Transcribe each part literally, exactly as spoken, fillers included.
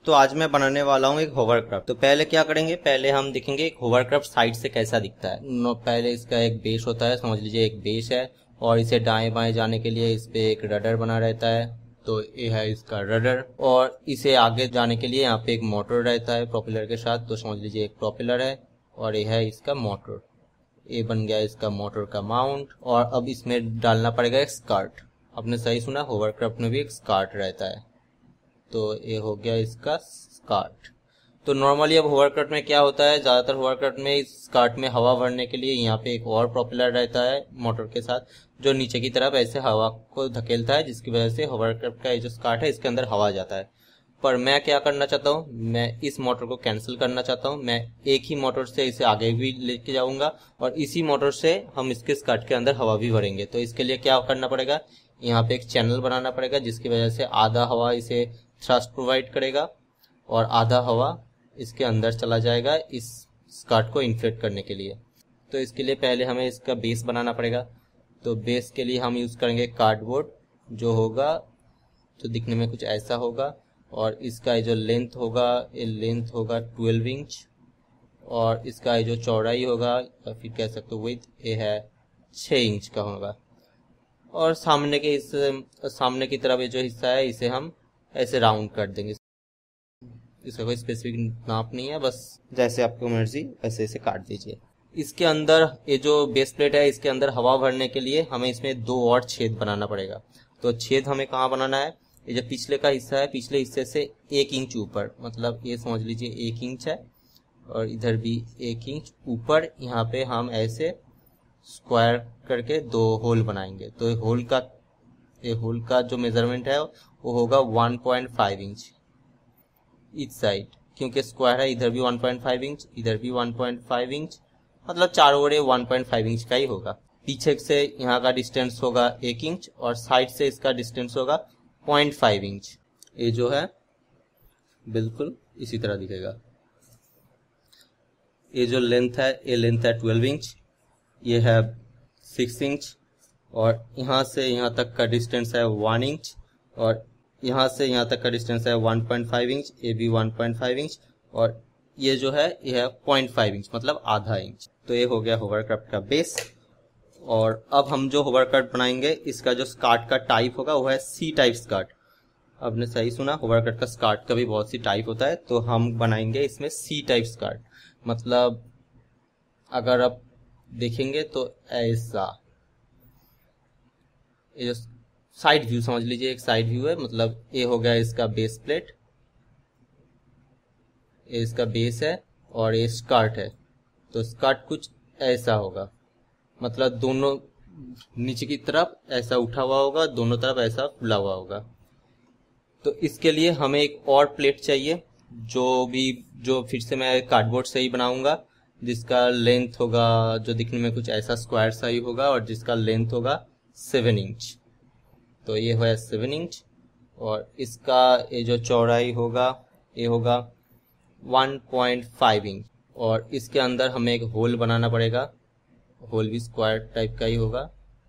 तो आज मैं बनाने वाला हूँ एक होवरक्राफ्ट। तो पहले क्या करेंगे, पहले हम देखेंगे एक होवरक्राफ्ट साइड से कैसा दिखता है। नो, पहले इसका एक बेस होता है, समझ लीजिए एक बेस है, और इसे दाएं बाएं जाने के लिए इस पे एक रडर बना रहता है। तो ये है इसका रडर, और इसे आगे जाने के लिए यहाँ पे एक मोटर रहता है प्रोपेलर के साथ। तो समझ लीजिए एक प्रोपेलर है और ये है इसका मोटर। ये बन गया इसका मोटर का माउंट। और अब इसमें डालना पड़ेगा एक स्कर्ट। आपने सही सुना, होवरक्राफ्ट में भी एक स्कर्ट रहता है। तो ये हो गया इसका स्कर्ट। तो नॉर्मली अब होवरक्राफ्ट में क्या होता है, ज्यादातर होवरक्राफ्ट में इस स्कर्ट में हवा भरने के लिए यहाँ पे एक और प्रोपेलर रहता है मोटर के साथ, जो नीचे की तरफ ऐसे हवा को धकेलता है, जिसकी वजह से होवरक्राफ्ट का ये जो स्कर्ट है इसके अंदर हवा जाता है। पर मैं क्या करना चाहता हूँ, मैं इस मोटर को कैंसिल करना चाहता हूँ। मैं एक ही मोटर से इसे आगे भी लेके जाऊंगा और इसी मोटर से हम इसके स्कर्ट के अंदर हवा भी भरेंगे। तो इसके लिए क्या करना पड़ेगा, यहाँ पे एक चैनल बनाना पड़ेगा, जिसकी वजह से आधा हवा इसे थ्रस्ट प्रोवाइड करेगा और आधा हवा इसके अंदर चला जाएगा इस स्कर्ट को इन्फ्लेट करने के लिए। तो इसके लिए पहले हमें इसका बेस बनाना पड़ेगा। तो बेस के लिए हम यूज करेंगे कार्डबोर्ड, जो होगा तो दिखने में कुछ ऐसा होगा। और इसका जो लेंथ होगा, ये लेंथ होगा ट्वेल्व इंच, और इसका जो चौड़ाई होगा या फिर कह सकते हो विड्थ, ये है छः इंच का होगा। और सामने के इस सामने की तरफ ये जो हिस्सा है इसे हम ऐसे राउंड कर देंगे। इसका कोई स्पेसिफिक नाप नहीं है, बस जैसे आपको मर्जी वैसे इसे काट दीजिए। इसके अंदर ये जो बेस प्लेट है, इसके अंदर हवा भरने के लिए हमें इसमें दो और छेद बनाना पड़ेगा। तो छेद हमें कहाँ बनाना है, ये जो पिछले का हिस्सा है, पिछले हिस्से से एक इंच ऊपर, मतलब ये समझ लीजिए एक इंच है, और इधर भी एक इंच ऊपर यहाँ पे हम ऐसे स्क्वायर करके दो होल बनाएंगे। तो होल का ये होल का जो मेजरमेंट है वो होगा वन पॉइंट फाइव इंच इस साइड, क्योंकि स्क्वायर है। इधर भी वन पॉइंट फाइव इंच, इधर भी वन पॉइंट फाइव इंच, मतलब चारों ओर वन पॉइंट फाइव इंच का ही होगा। पीछे से यहाँ का डिस्टेंस होगा एक इंच और साइड से इसका डिस्टेंस होगा पॉइंट फाइव इंच। ये जो है बिल्कुल इसी तरह दिखेगा। ये जो लेंथ है, ये लेंथ है ट्वेल्व इंच, ये है सिक्स इंच, और यहाँ से यहाँ तक का डिस्टेंस है वन इंच, और यहाँ से यहाँ तक का डिस्टेंस है वन पॉइंट फाइव इंच, ये भी वन पॉइंट फाइव इंच, और ये जो है ये है पॉइंट फाइव इंच, मतलब आधा इंच। तो ये हो गया होवरक्राफ्ट का बेस। और अब हम जो होवरक्राफ्ट बनाएंगे, इसका जो स्कर्ट का टाइप होगा वो है सी टाइप स्कर्ट। आपने सही सुना, होवरक्राफ्ट का स्कर्ट का भी बहुत सी टाइप होता है। तो हम बनाएंगे इसमें सी टाइप स्कर्ट, मतलब अगर आप देखेंगे तो ऐसा, ये जो साइड व्यू समझ लीजिए एक साइड व्यू है, मतलब ये हो गया इसका बेस प्लेट, ये इसका बेस है और ये स्कर्ट है। तो स्कर्ट कुछ ऐसा होगा, मतलब दोनों नीचे की तरफ ऐसा उठा हुआ होगा, दोनों तरफ ऐसा फुला हुआ होगा। तो इसके लिए हमें एक और प्लेट चाहिए, जो भी जो फिर से मैं कार्डबोर्ड से ही बनाऊंगा, जिसका लेंथ होगा जो दिखने में कुछ ऐसा स्क्वायर सा ही होगा, और जिसका लेंथ होगा सेवन इंच। तो ये है सेवन इंच, और इसका ये जो चौड़ाई होगा ये होगा वन पॉइंट फाइव इंच। और इसके अंदर हमें एक होल बनाना पड़ेगा, होल भी स्क्वायर टाइप का ही होगा,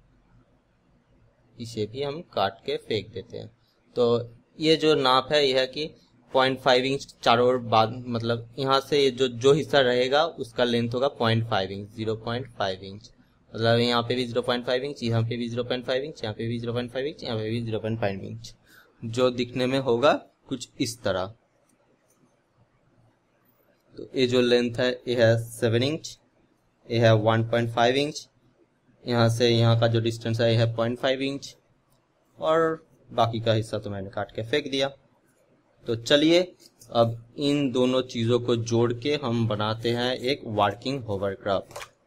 इसे भी हम काट के फेंक देते हैं। तो ये जो नाप है यह है कि पॉइंट फाइव इंच चारों ओर बाद, मतलब यहाँ से जो जो हिस्सा रहेगा उसका लेंथ होगा point five inch, zero point five inch, मतलब यहाँ पे भी जीरो पॉइंट फाइव इंच, यहाँ पे भी जीरो पॉइंट फाइव इंच, यहाँ पे भी जीरो पॉइंट फाइव इंच, यहाँ पे भी जीरो पॉइंट फाइव इंच, जो दिखने में होगा कुछ इस तरह। तो ये जो लेंथ है ये है सेवन इंच, ये है वन पॉइंट फाइव इंच, यहाँ से यहाँ का जो डिस्टेंस है ये है पॉइंट फाइव इंच, और बाकी का हिस्सा तो मैंने काट के फेंक दिया। तो चलिए अब इन दोनों चीज़ों को जोड़ के हम बनाते हैं एक वर्किंग होवरक्राफ्ट।